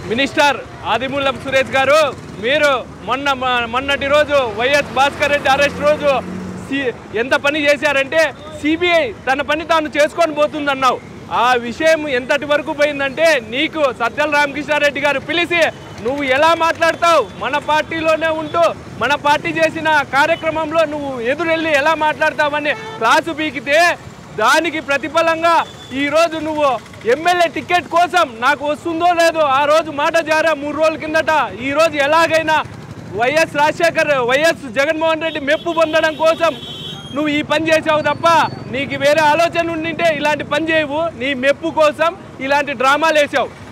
Minister Adimulapu Suresh గారు, మీరు మొన్నటి రోజు వైఎస్ భాస్కర్ రెడ్డి అరెస్ట్ రోజు ఎంత పని చేశారంటే సిబిఐ తన పని తాను చేసుకొని పోతుందన్నావు. ఆ విషయం ఎంతటి వరకు పోయిందంటే నీకు సజ్జల రామకృష్ణారెడ్డి గారు పిలిచి నువ్వు ఎలా మాట్లాడతావు, మన పార్టీలోనే ఉంటూ మన పార్టీ చేసిన కార్యక్రమంలో నువ్వు ఎదురెళ్ళి ఎలా మాట్లాడతావని క్లాసు పీకితే దానికి ప్రతిఫలంగా ఈరోజు నువ్వు ఎమ్మెల్యే టికెట్ కోసం నాకు వస్తుందో లేదో ఆ రోజు మాట జారా 3 రోజుల కిందట. ఈరోజు ఎలాగైనా వైఎస్ జగన్మోహన్ రెడ్డి మెప్పు పొందడం కోసం నువ్వు ఈ పని చేసావు తప్ప నీకు వేరే ఆలోచన ఉండింటే ఇలాంటి పని చేయవు. నీ మెప్పు కోసం ఇలాంటి డ్రామాలు వేసావు.